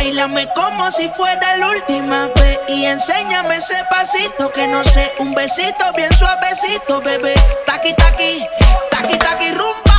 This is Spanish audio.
Báilame como si fuera la última vez y enséñame ese pasito que no sé, un besito bien suavecito, bebé. Taqui, taqui, taqui, taqui, rumba.